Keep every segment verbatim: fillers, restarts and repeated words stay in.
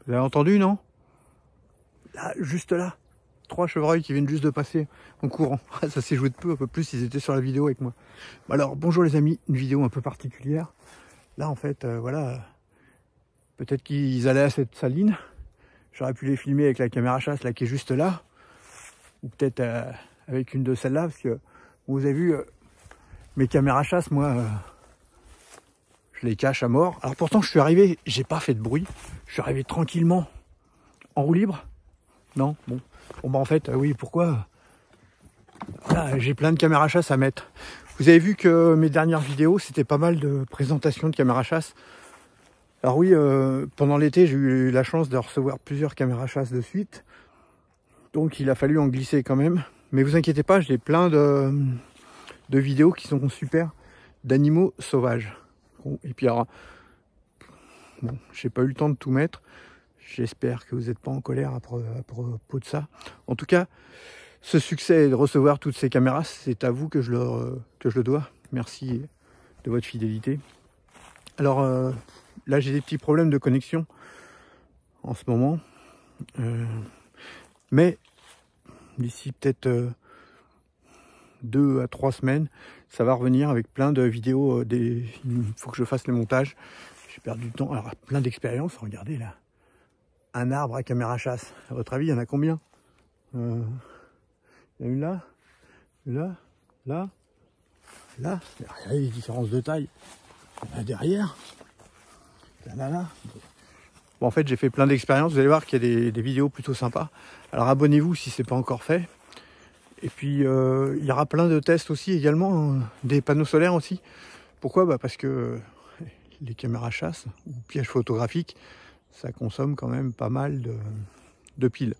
Vous avez entendu, non? Là, juste là. Trois chevreuils qui viennent juste de passer en courant. Ça s'est joué de peu, un peu plus, ils étaient sur la vidéo avec moi. Alors, bonjour les amis, une vidéo un peu particulière. Là, en fait, euh, voilà, peut-être qu'ils allaient à cette saline. J'aurais pu les filmer avec la caméra chasse, là, qui est juste là. Ou peut-être euh, avec une de celles-là, parce que, vous avez vu, euh, mes caméras chasse, moi, euh, je les cache à mort. Alors pourtant, je suis arrivé, j'ai pas fait de bruit. Je suis arrivé tranquillement, en roue libre. Non, bon. Bon bah en fait, euh, oui, pourquoi? Voilà, j'ai plein de caméras chasse à mettre. Vous avez vu que mes dernières vidéos, c'était pas mal de présentations de caméras chasse. Alors oui, euh, pendant l'été, j'ai eu la chance de recevoir plusieurs caméras chasse de suite. Donc il a fallu en glisser quand même. Mais vous inquiétez pas, j'ai plein de, de vidéos qui sont super d'animaux sauvages. Bon, et puis alors, bon, j'ai pas eu le temps de tout mettre. J'espère que vous n'êtes pas en colère à propos de ça. En tout cas, ce succès de recevoir toutes ces caméras, c'est à vous que je le, que je le dois. Merci de votre fidélité. Alors euh, là, j'ai des petits problèmes de connexion en ce moment. Euh, mais d'ici peut-être euh, deux à trois semaines, ça va revenir avec plein de vidéos. Euh, des... Il faut que je fasse le montage. J'ai perdu du temps. Alors, plein d'expérience. Regardez là. Un arbre à caméra chasse. À votre avis, il y en a combien? euh, Il y en a une là, une là, là, là. Regardez les différences de taille. Il y en a derrière. Il y en a là. Bon, en fait, j'ai fait plein d'expériences. Vous allez voir qu'il y a des, des vidéos plutôt sympas. Alors, abonnez-vous si ce n'est pas encore fait. Et puis, euh, il y aura plein de tests aussi également. Hein, des panneaux solaires aussi. Pourquoi? Bah parce que les caméras chasse ou pièges photographiques, ça consomme quand même pas mal de, de piles.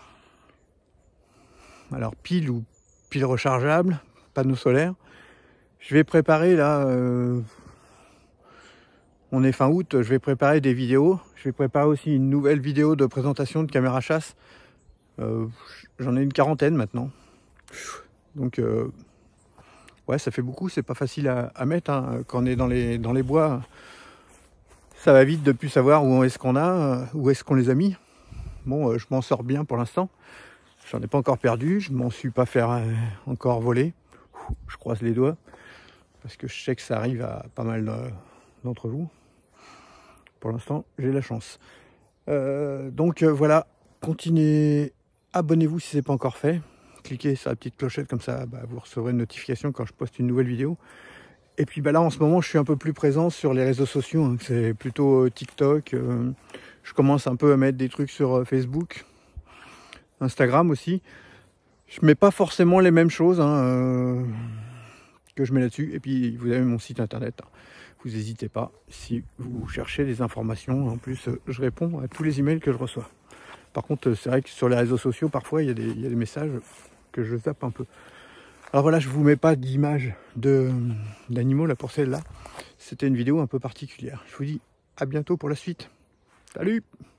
Alors piles ou piles rechargeables, panneaux solaires. Je vais préparer là, euh, on est fin août, je vais préparer des vidéos. Je vais préparer aussi une nouvelle vidéo de présentation de caméra chasse. Euh, J'en ai une quarantaine maintenant. Donc euh, ouais, ça fait beaucoup, c'est pas facile à, à mettre hein, quand on est dans les, dans les bois. Ça va vite de plus savoir où est-ce qu'on a, où est-ce qu'on les a mis. Bon, euh, je m'en sors bien pour l'instant. J'en ai pas encore perdu, je m'en suis pas fait euh, encore voler. Je croise les doigts parce que je sais que ça arrive à pas mal euh, d'entre vous. Pour l'instant, j'ai la chance. Euh, donc euh, voilà, continuez, abonnez-vous si ce n'est pas encore fait. Cliquez sur la petite clochette comme ça, bah, vous recevrez une notification quand je poste une nouvelle vidéo. Et puis bah là en ce moment je suis un peu plus présent sur les réseaux sociaux, hein. C'est plutôt euh, TikTok, euh, je commence un peu à mettre des trucs sur euh, Facebook, Instagram aussi. Je mets pas forcément les mêmes choses hein, euh, que je mets là-dessus. Et puis vous avez mon site internet, hein. Vous n'hésitez pas si vous cherchez des informations. En plus euh, je réponds à tous les emails que je reçois. Par contre c'est vrai que sur les réseaux sociaux parfois il y a des, il y a des messages que je zappe un peu. Alors voilà, je vous mets pas d'image d'animaux là pour celle-là. C'était une vidéo un peu particulière. Je vous dis à bientôt pour la suite. Salut!